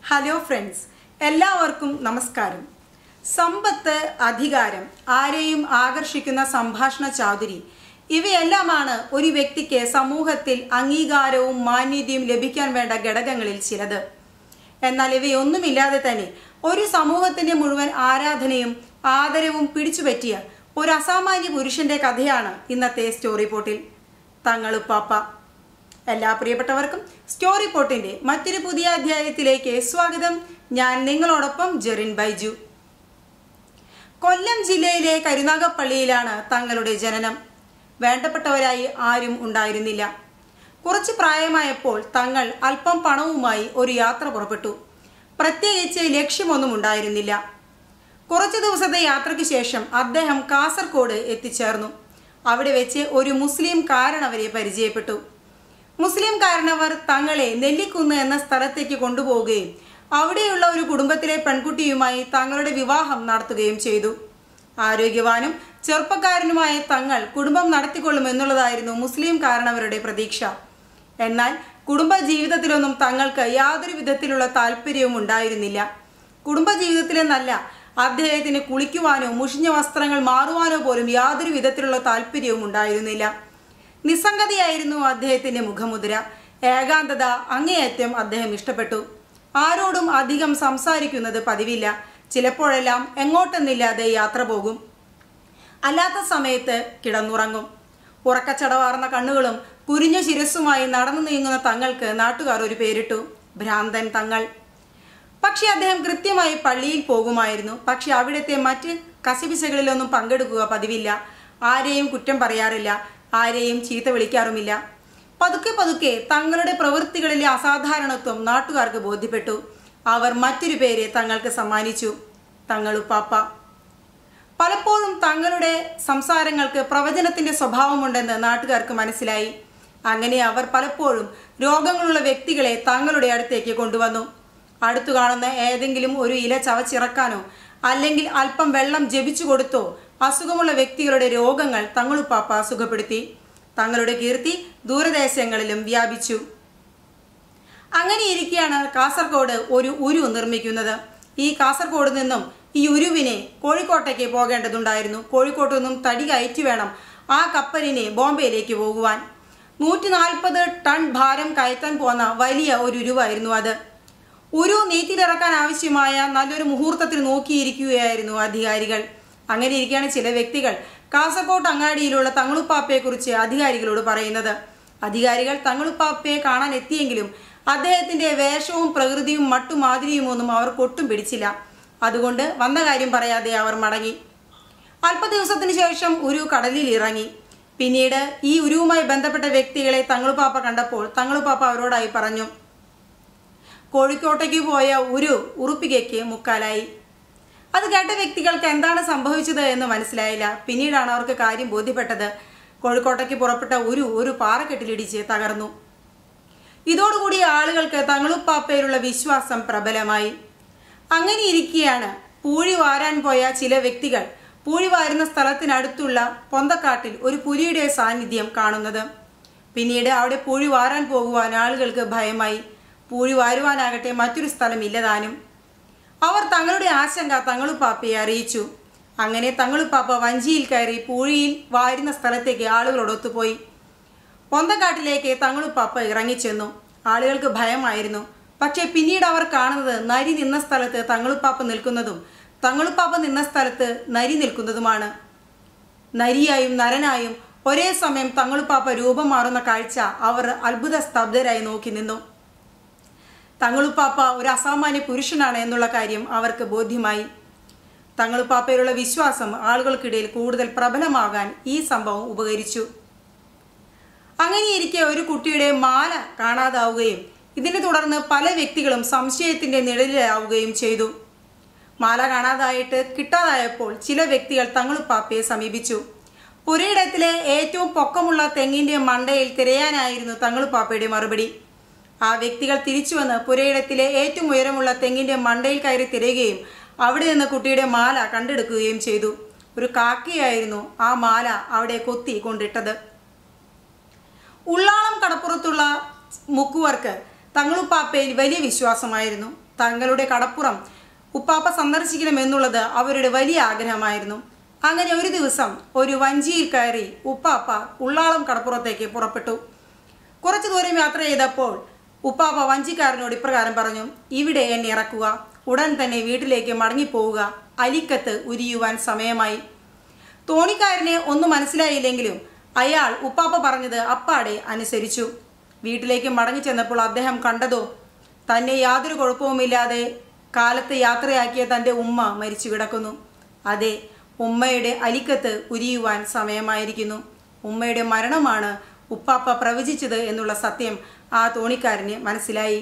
Hello friends, എല്ലാവർക്കും നമസ്കാരം. സമ്പത്ത്, അധികാരം, ആരെയും ആകർഷിക്കുന്ന സംഭാഷണ ചാതുരി ഇവയെല്ലാമാണ് ഒരു വ്യക്തിക്ക് സമൂഹത്തിൽ അംഗീകാരവും മാന്യതയും ലഭിക്കാൻ വേണ്ട ഘടകങ്ങളിൽ ചിലത്. എന്നാൽ ഇവയൊന്നുമില്ലാതെ തന്നെ ഒരു സമൂഹത്തിന്റെ മുഴുവൻ ആരാധനയും ആദരവും പിടിച്ചുപറ്റിയ ഒരു അസാമാന്യ പുരുഷന്റെ കഥയാണ് ഇന്നത്തെ സ്റ്റോറി പോട്ടിൽ. തങ്ങളുപ്പാപ്പ. എല്ലാ പ്രിയപ്പെട്ടവർക്കും സ്റ്റോറി പോട്ടിന്റെ മറ്റൊരു പുതിയ അധ്യായത്തിലേക്ക് സ്വാഗതം. ഞാൻ നിങ്ങളോടൊപ്പം ജെറിൻ ബൈജു. കൊല്ലം ജില്ലയിലെ കരുനാഗപ്പള്ളിയിലാണ് തങ്ങളുടെ ജനനം. വേണ്ടപ്പെട്ടവരായി ആരും ഉണ്ടായിരുന്നില്ല. കുറച്ച് പ്രായമായപ്പോൾ തങ്ങൾ അല്പം പണവുമായി ഒരു യാത്ര പുറപ്പെട്ടു. പ്രത്യേകിച്ച് ലക്ഷ്യമൊന്നും ഉണ്ടായിരുന്നില്ല. കുറച്ചു ദിവസത്തെ യാത്രയ്ക്ക് ശേഷം അദ്ദേഹം കാസർഗോഡ് എത്തിച്ചേർന്നു. അവിടെ വെച്ച് ഒരു മുസ്ലിം കാരണവരെ പരിചയപ്പെട്ടു. മുസ്ലിം കാരണവർ തങ്ങളെ നെല്ലിക്കുന്ന് എന്ന സ്ഥലത്തേക്ക് കൊണ്ടുപോവുകയും അവിടെയുള്ള ഒരു കുടുംബത്തിലെ പെൺകുട്ടിയുമായി തങ്ങളുടെ വിവാഹം നടത്തുകയും ചെയ്തു. ആരോഗ്യവാനും ചെറുപ്പക്കാരനുമായ തങ്ങൾ കുടുംബം നടത്തിക്കൊള്ളുമെന്നുള്ളതായിരുന്നു മുസ്ലിം കാരണവരുടെ പ്രതീക്ഷ. എന്നാൽ കുടുംബ ജീവിതത്തിലൊന്നും തങ്ങൾക്ക് യാതൊരു വിധത്തിലുള്ള താല്പര്യവും ഉണ്ടായിരുന്നില്ല. കുടുംബജീവിതത്തിലെന്നല്ല, അദ്ദേഹത്തിന് കുളിക്കുവാനോ മുഷിഞ്ഞ വസ്ത്രങ്ങൾ മാറുവാനോ പോലും യാതൊരു വിധത്തിലുള്ള താല്പര്യവും ഉണ്ടായിരുന്നില്ല. നിസ്സംഗതയായിരുന്നു അദ്ദേഹത്തിന്റെ മുഖമുദ്ര. ഏകാന്തത അങ്ങേയറ്റം അദ്ദേഹം ഇഷ്ടപ്പെട്ടു. ആരോടും അധികം സംസാരിക്കുന്നത് പതിവില്ല. ചിലപ്പോഴെല്ലാം എങ്ങോട്ടെന്നില്ലാതെ യാത്ര പോകും. അല്ലാത്ത സമയത്ത് കിടന്നുറങ്ങും. ഉറക്കച്ചടവാർന്ന കണ്ണുകളും കുരിഞ്ഞ ശിരസ്സുമായി നടന്നു നീങ്ങുന്ന തങ്ങൾക്ക് നാട്ടുകാർ ഒരു പേരിട്ടു, ഭ്രാന്തൻ തങ്ങൾ. പക്ഷെ അദ്ദേഹം കൃത്യമായി പള്ളിയിൽ പോകുമായിരുന്നു. പക്ഷെ അവിടുത്തെ മറ്റ് കശപിശകളിലൊന്നും പങ്കെടുക്കുക പതിവില്ല. ആരെയും കുറ്റം പറയാറില്ല, ആരെയും ചീത്ത വിളിക്കാറുമില്ല. പതുക്കെ പതുക്കെ തങ്ങളുടെ പ്രവൃത്തികളിലെ അസാധാരണത്വം നാട്ടുകാർക്ക് ബോധ്യപ്പെട്ടു. അവർ മറ്റൊരു പേര് തങ്ങൾക്ക് സമ്മാനിച്ചു, തങ്ങളുപ്പാപ്പ. പലപ്പോഴും തങ്ങളുടെ സംസാരങ്ങൾക്ക് പ്രവചനത്തിന്റെ സ്വഭാവമുണ്ടെന്ന് നാട്ടുകാർക്ക് മനസ്സിലായി. അങ്ങനെ അവർ പലപ്പോഴും രോഗങ്ങളുള്ള വ്യക്തികളെ തങ്ങളുടെ അടുത്തേക്ക് കൊണ്ടുവന്നു. അടുത്തു കാണുന്ന ഏതെങ്കിലും ഒരു ഇല ചവച്ചിറക്കാനോ അല്ലെങ്കിൽ അല്പം വെള്ളം ജപിച്ചു കൊടുത്തോ അസുഖമുള്ള വ്യക്തികളുടെ രോഗങ്ങൾ തങ്ങളുപ്പാപ്പ സുഖപ്പെടുത്തി. തങ്ങളുടെ കീർത്തി ദൂരദേശങ്ങളിലും വ്യാപിച്ചു. അങ്ങനെ ഇരിക്കെയാണ് കാസർഗോഡ് ഒരു ഉരു നിർമ്മിക്കുന്നത്. ഈ കാസർഗോഡ് നിന്നും ഈ ഉരുവിനെ കോഴിക്കോട്ടേക്ക് പോകേണ്ടതുണ്ടായിരുന്നു. കോഴിക്കോട്ട് നിന്നും തടി കയറ്റി വേണം ആ കപ്പലിനെ ബോംബെയിലേക്ക് പോകുവാൻ. 140 ടൺ ഭാരം കയറ്റാൻ പോന്ന വലിയ ഒരു ഉരുവായിരുന്നു അത്. ഉരു നീറ്റിലിറക്കാൻ ആവശ്യമായ നല്ലൊരു മുഹൂർത്തത്തിൽ നോക്കിയിരിക്കുകയായിരുന്നു അധികാരികൾ. അങ്ങനെ ഇരിക്കുകയാണ് ചില വ്യക്തികൾ കാസർഗോഡ് അങ്ങാടിയിലുള്ള തങ്ങളുപ്പാപ്പയെക്കുറിച്ച് അധികാരികളോട് പറയുന്നത്. അധികാരികൾ തങ്ങളുപ്പാപ്പയെ കാണാൻ എത്തിയെങ്കിലും അദ്ദേഹത്തിന്റെ വേഷവും പ്രകൃതിയും മട്ടുമാതിരിയും ഒന്നും അവർക്ക് ഒട്ടും പിടിച്ചില്ല. അതുകൊണ്ട് വന്ന കാര്യം പറയാതെ അവർ മടങ്ങി. അല്പ ദിവസത്തിന് ശേഷം ഉരു കടലിൽ ഇറങ്ങി. പിന്നീട് ഈ ഉരുവുമായി ബന്ധപ്പെട്ട വ്യക്തികളെ തങ്ങളുപ്പാപ്പ കണ്ടപ്പോൾ തങ്ങളുപ്പാപ്പ അവരോടായി പറഞ്ഞു, കോഴിക്കോട്ടേക്ക് പോയ ഒരു ഉറുപ്പികയ്ക്ക് മുക്കാലായി. അത് കേട്ട വ്യക്തികൾക്ക് എന്താണ് സംഭവിച്ചത് എന്ന് മനസ്സിലായില്ല. പിന്നീടാണ് അവർക്ക് കാര്യം ബോധ്യപ്പെട്ടത്. കോഴിക്കോട്ടേക്ക് പുറപ്പെട്ട ഒരു പാറക്കെട്ടിലിടിച്ച് തകർന്നു. ഇതോടുകൂടി ആളുകൾക്ക് തങ്ങളുപ്പാപ്പയിലുള്ള വിശ്വാസം പ്രബലമായി. അങ്ങനെ ഇരിക്കെയാണ് പൂഴി വാരാൻ പോയ ചില വ്യക്തികൾ പൂഴി വാരുന്ന സ്ഥലത്തിനടുത്തുള്ള പൊന്തക്കാട്ടിൽ ഒരു പുലിയുടെ സാന്നിധ്യം കാണുന്നത്. പിന്നീട് അവിടെ പൂഴി വാരാൻ പോകുവാൻ ആളുകൾക്ക് ഭയമായി. പൂഴി വാരുവാനാകട്ടെ മറ്റൊരു സ്ഥലം ഇല്ലതാനും. അവർ തങ്ങളുടെ ആശങ്ക തങ്ങളുപ്പാപ്പയെ അറിയിച്ചു. അങ്ങനെ തങ്ങളുപ്പാപ്പ വഞ്ചിയിൽ കയറി പൂഴിയിൽ വാരുന്ന സ്ഥലത്തേക്ക് ആളുകളോടൊത്തുപോയി. പൊന്തക്കാട്ടിലേക്ക് തങ്ങളുപ്പാപ്പ ഇറങ്ങിച്ചെന്നു. ആളുകൾക്ക് ഭയമായിരുന്നു. പക്ഷെ പിന്നീട് അവർ കാണുന്നത് നരി നിന്ന സ്ഥലത്ത് തങ്ങളുപ്പാപ്പ നിൽക്കുന്നതും തങ്ങളുപ്പാപ്പ നിന്ന സ്ഥലത്ത് നരി നിൽക്കുന്നതുമാണ്. നരിയായും നരനായും ഒരേ സമയം തങ്ങളുപ്പാപ്പ രൂപം മാറുന്ന കാഴ്ച അവർ അത്ഭുത സ്തബ്ധരായി നോക്കി നിന്നു. തങ്ങളുപ്പാപ്പ ഒരു അസാമാന്യ പുരുഷനാണ് എന്നുള്ള കാര്യം അവർക്ക് ബോധ്യമായി. തങ്ങളുപ്പാപ്പയിലുള്ള വിശ്വാസം ആളുകൾക്കിടയിൽ കൂടുതൽ പ്രബലമാകാൻ ഈ സംഭവം ഉപകരിച്ചു. അങ്ങനെയിരിക്കെ ഒരു കുട്ടിയുടെ മാല കാണാതാവുകയും ഇതിനെ തുടർന്ന് പല വ്യക്തികളും സംശയത്തിന്റെ നിഴലിലാവുകയും ചെയ്തു. മാല കാണാതായിട്ട് കിട്ടാതായപ്പോൾ ചില വ്യക്തികൾ തങ്ങളുപ്പാപ്പയെ സമീപിച്ചു. പുരയിടത്തിലെ ഏറ്റവും പൊക്കമുള്ള തെങ്ങിന്റെ മണ്ടയിൽ തിരയാനായിരുന്നു തങ്ങളുപ്പാപ്പയുടെ മറുപടി. ആ വ്യക്തികൾ തിരിച്ചു വന്ന് പുരയിടത്തിലെ ഏറ്റവും ഉയരമുള്ള തെങ്ങിന്റെ മണ്ടയിൽ കയറി തിരയുകയും അവിടെ നിന്ന് കുട്ടിയുടെ മാല കണ്ടെടുക്കുകയും ചെയ്തു. ഒരു കാക്കയായിരുന്നു ആ മാല അവിടെ കൊത്തി കൊണ്ടിട്ടത്. ഉള്ളാളം കടപ്പുറത്തുള്ള മുക്കുവർക്ക് തങ്ങളുപ്പാപ്പയിൽ വലിയ വിശ്വാസമായിരുന്നു. തങ്ങളുടെ കടപ്പുറം ഉപ്പാപ്പ സന്ദർശിക്കണമെന്നുള്ളത് അവരുടെ വലിയ ആഗ്രഹമായിരുന്നു. അങ്ങനെ ഒരു ദിവസം ഒരു വഞ്ചിയിൽ കയറി ഉപ്പാപ്പ ഉള്ളാളം കടപ്പുറത്തേക്ക് പുറപ്പെട്ടു. കുറച്ചു ദൂരം യാത്ര ചെയ്തപ്പോൾ ഉപ്പാപ്പ വഞ്ചിക്കാരനോട് ഇപ്രകാരം പറഞ്ഞു: ഇവിടെ എന്നെ ഇറക്കുക, ഉടൻ തന്നെ വീട്ടിലേക്ക് മടങ്ങിപ്പോവുക, അലിക്കത്ത് ഉരിയുവാൻ സമയമായി. തോണിക്കാരനെ ഒന്നും മനസ്സിലായില്ലെങ്കിലും അയാൾ ഉപ്പാപ്പ പറഞ്ഞത് അപ്പാടെ അനുസരിച്ചു. വീട്ടിലേക്ക് മടങ്ങി ചെന്നപ്പോൾ അദ്ദേഹം കണ്ടതോ, തന്നെ യാതൊരു കുഴപ്പവുമില്ലാതെ കാലത്ത് യാത്രയാക്കിയ തൻ്റെ ഉമ്മ മരിച്ചു കിടക്കുന്നു. അതെ, ഉമ്മയുടെ അലിക്കത്ത് ഉരിയുവാൻ സമയമായിരിക്കുന്നു. ഉമ്മയുടെ മരണമാണ് ഉപ്പാപ്പ പ്രവചിച്ചത് എന്നുള്ള സത്യം ആ തോണിക്കാരന് മനസ്സിലായി.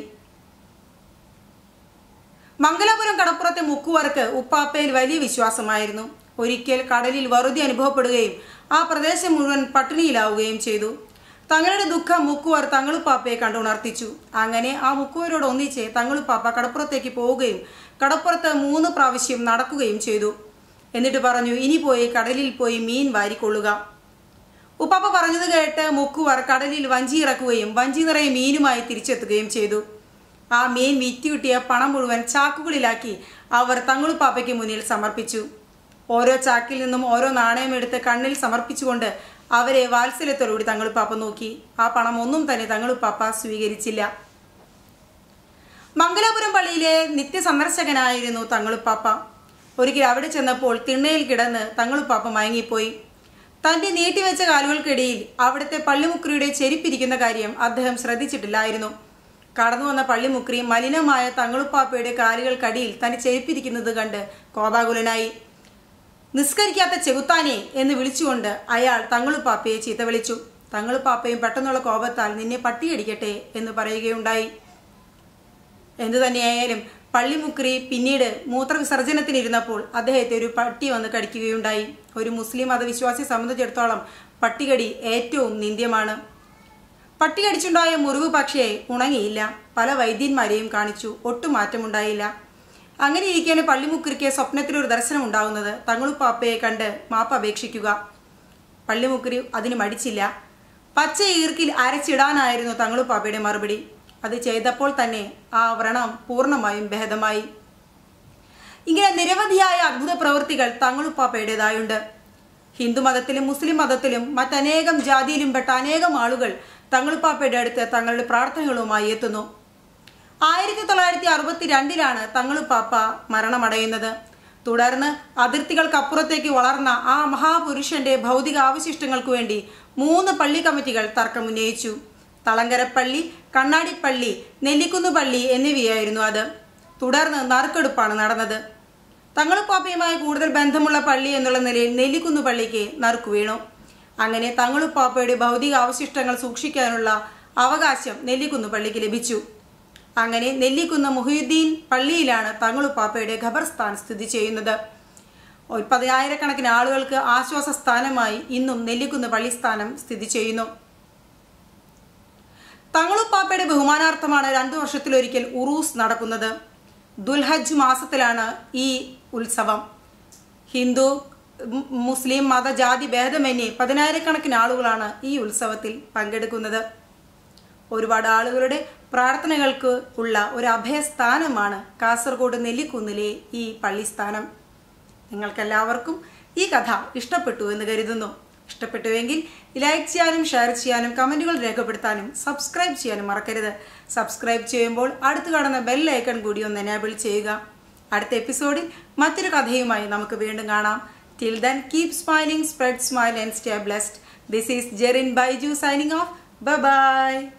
മംഗലാപുരം കടപ്പുറത്തെ മുക്കുവർക്ക് ഉപ്പാപ്പയിൽ വലിയ വിശ്വാസമായിരുന്നു. ഒരിക്കൽ കടലിൽ വറുതി അനുഭവപ്പെടുകയും ആ പ്രദേശം മുഴുവൻ പട്ടിണിയിലാവുകയും ചെയ്തു. തങ്ങളുടെ ദുഃഖം മുക്കുവർ തങ്ങളുപ്പാപ്പയെ കണ്ടുണർത്തിച്ചു. അങ്ങനെ ആ മുക്കുവരോട് ഒന്നിച്ച് തങ്ങളുപ്പാപ്പ കടപ്പുറത്തേക്ക് പോവുകയും കടപ്പുറത്ത് 3 പ്രാവശ്യം നടക്കുകയും ചെയ്തു. എന്നിട്ട് പറഞ്ഞു: ഇനി പോയി കടലിൽ പോയി മീൻ വാരിക്കൊള്ളുക. ഉപ്പാപ്പ പറഞ്ഞത് കേട്ട് മുക്കുവർ കടലിൽ വഞ്ചി ഇറക്കുകയും വഞ്ചി നിറയെ മീനുമായി തിരിച്ചെത്തുകയും ചെയ്തു. ആ മീൻ വിറ്റുകിട്ടിയ പണം മുഴുവൻ ചാക്കുകളിലാക്കി അവർ തങ്ങളുപ്പാപ്പയ്ക്ക് മുന്നിൽ സമർപ്പിച്ചു. ഓരോ ചാക്കിൽ നിന്നും ഓരോ നാണയമെടുത്ത് കണ്ണിൽ സമർപ്പിച്ചുകൊണ്ട് അവരെ വാത്സല്യത്തോടുകൂടി തങ്ങളുപ്പാപ്പ നോക്കി. ആ പണം ഒന്നും തന്നെ തങ്ങളുപ്പാപ്പ സ്വീകരിച്ചില്ല. മംഗലാപുരം പള്ളിയിലെ നിത്യസന്ദർശകനായിരുന്നു തങ്ങളുപ്പാപ്പ. ഒരിക്കൽ അവിടെ ചെന്നപ്പോൾ തിണ്ണയിൽ കിടന്ന് തങ്ങളുപ്പാപ്പ മയങ്ങിപ്പോയി. തൻ്റെ നീട്ടിവെച്ച കാലുകൾക്കിടയിൽ അവിടുത്തെ പള്ളിമുക്രിയുടെ ചെരിപ്പിരിക്കുന്ന കാര്യം അദ്ദേഹം ശ്രദ്ധിച്ചിട്ടില്ലായിരുന്നു. കടന്നു വന്ന പള്ളിമുക്രി മലിനമായ തങ്ങളുപ്പാപ്പയുടെ കാലുകൾക്കടിയിൽ തൻ്റെ ചെരുപ്പിരിക്കുന്നത് കണ്ട് കോപാകുലനായി. നിസ്കരിക്കാത്ത ചെകുത്താനെ എന്ന് വിളിച്ചുകൊണ്ട് അയാൾ തങ്ങളുപ്പാപ്പയെ ചീത്ത വിളിച്ചു. തങ്ങളുപ്പാപ്പയും പെട്ടെന്നുള്ള കോപത്താൽ നിന്നെ പട്ടിയടിക്കട്ടെ എന്ന് പറയുകയുണ്ടായി. എന്തുതന്നെയായാലും പള്ളിമുക്രി പിന്നീട് മൂത്രവിസർജനത്തിനിരുന്നപ്പോൾ അദ്ദേഹത്തെ ഒരു പട്ടി വന്ന് കടിക്കുകയുണ്ടായി. ഒരു മുസ്ലിം മതവിശ്വാസിയെ സംബന്ധിച്ചിടത്തോളം പട്ടികടി ഏറ്റവും നിന്ദ്യമാണ്. പട്ടി കടിച്ചുണ്ടായ മുറിവ് പക്ഷേ ഉണങ്ങിയില്ല. പല വൈദ്യന്മാരെയും കാണിച്ചു, ഒട്ടും മാറ്റമുണ്ടായില്ല. അങ്ങനെ ഇരിക്കാണ് പള്ളിമുക്രിക്ക് സ്വപ്നത്തിലൊരു ദർശനം ഉണ്ടാകുന്നത്. തങ്ങളുപ്പാപ്പയെ കണ്ട് മാപ്പ് അപേക്ഷിക്കുക. പള്ളിമുക്രി അതിന് മടിച്ചില്ല. പച്ച ഈർക്കിൽ അരച്ചിടാനായിരുന്നു തങ്ങളുപ്പാപ്പയുടെ മറുപടി. അത് ചെയ്തപ്പോൾ തന്നെ ആ വ്രണം പൂർണ്ണമായും ഭേദമായി. ഇങ്ങനെ നിരവധിയായ അത്ഭുത പ്രവൃത്തികൾ തങ്ങളുപ്പാപ്പയുടേതായുണ്ട്. ഹിന്ദു മതത്തിലും മുസ്ലിം മതത്തിലും മറ്റനേകം ജാതിയിലും പെട്ട അനേകം ആളുകൾ തങ്ങളുപ്പാപ്പയുടെ അടുത്ത് തങ്ങളുടെ പ്രാർത്ഥനകളുമായി എത്തുന്നു. 1962 തങ്ങളുപ്പാപ്പ മരണമടയുന്നത്. തുടർന്ന് അതിർത്തികൾക്കപ്പുറത്തേക്ക് വളർന്ന ആ മഹാപുരുഷന്റെ ഭൗതിക അവശിഷ്ടങ്ങൾക്കു വേണ്ടി 3 പള്ളി കമ്മിറ്റികൾ തർക്കമുന്നയിച്ചു. തളങ്കരപ്പള്ളി, കണ്ണാടിപ്പള്ളി, നെല്ലിക്കുന്ന് പള്ളി എന്നിവയായിരുന്നു അത്. തുടർന്ന് നറുക്കെടുപ്പാണ് നടന്നത്. തങ്ങളുപ്പാപ്പയുമായി കൂടുതൽ ബന്ധമുള്ള പള്ളി എന്നുള്ള നിലയിൽ നെല്ലിക്കുന്ന് പള്ളിക്ക് നറുക്കു വീണു. അങ്ങനെ തങ്ങളുപ്പാപ്പയുടെ ഭൗതിക അവശിഷ്ടങ്ങൾ സൂക്ഷിക്കാനുള്ള അവകാശം നെല്ലിക്കുന്ന് പള്ളിക്ക് ലഭിച്ചു. അങ്ങനെ നെല്ലിക്കുന്ന് മുഹീദ്ദീൻ പള്ളിയിലാണ് തങ്ങളുപ്പാപ്പയുടെ ഖബർസ്ഥാൻ സ്ഥിതി ചെയ്യുന്നത്. 10,000-കണക്കിന് ആളുകൾക്ക് ആശ്വാസ സ്ഥാനമായി ഇന്നും നെല്ലിക്കുന്ന് പള്ളിസ്ഥാനം സ്ഥിതി ചെയ്യുന്നു. തങ്ങളുപ്പാപ്പയുടെ ബഹുമാനാർത്ഥമാണ് 2 വർഷത്തിലൊരിക്കൽ ഉറൂസ് നടക്കുന്നത്. ദുൽഹജ്ജ് മാസത്തിലാണ് ഈ ഉത്സവം. ഹിന്ദു മുസ്ലിം മതജാതി ഭേദമന്യേ 10,000-കണക്കിന് ആളുകളാണ് ഈ ഉത്സവത്തിൽ പങ്കെടുക്കുന്നത്. ഒരുപാട് ആളുകളുടെ പ്രാർത്ഥനകൾക്ക് ഉള്ള ഒരു അഭയസ്ഥാനമാണ് കാസർഗോഡ് നെല്ലിക്കുന്നിലെ ഈ പള്ളിസ്ഥാനം. നിങ്ങൾക്കെല്ലാവർക്കും ഈ കഥ ഇഷ്ടപ്പെട്ടു എന്ന് കരുതുന്നു. ഇഷ്ടപ്പെട്ടുവെങ്കിൽ ലൈക്ക് ചെയ്യാനും ഷെയർ ചെയ്യാനും കമൻറ്റുകൾ രേഖപ്പെടുത്താനും സബ്സ്ക്രൈബ് ചെയ്യാനും മറക്കരുത്. സബ്സ്ക്രൈബ് ചെയ്യുമ്പോൾ അടുത്ത് കാണുന്ന ബെൽ ഐക്കൺ കൂടി ഒന്ന് എനേബിൾ ചെയ്യുക. അടുത്ത എപ്പിസോഡിൽ മറ്റൊരു കഥയുമായി നമുക്ക് വീണ്ടും കാണാം. Till then, keep smiling, spread smile and stay blessed. This is Jerin Baiju signing off. Bye-bye.